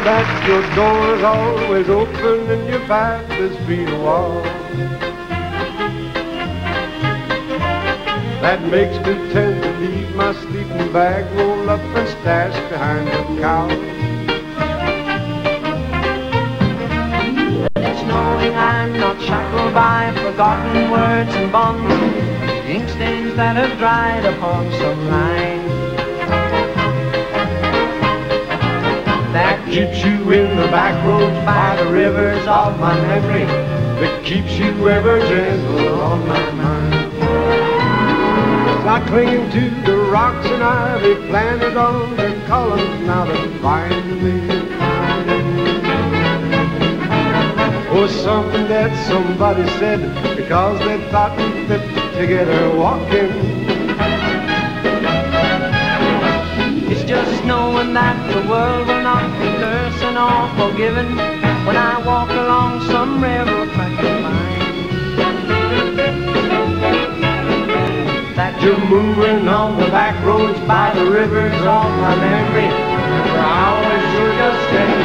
that your door is always open and your path is free to walk. That makes me tend to leave my sleeping bag rolled up and stashed behind the couch. It's knowing I'm not shackled by forgotten words and bonds, ink stains that have dried upon some line. That Keeps you in the back roads by the rivers of my memory, that keeps you ever gentle on my mind. Not clinging to the rocks and ivy planted on their columns now that bind me. Or something that somebody said because they thought we fit together walking. It's just knowing that the world will not be cursing or forgiving when I walk along some railroad track of mine. That You're moving on the back roads by the rivers of my memory, where I was sure just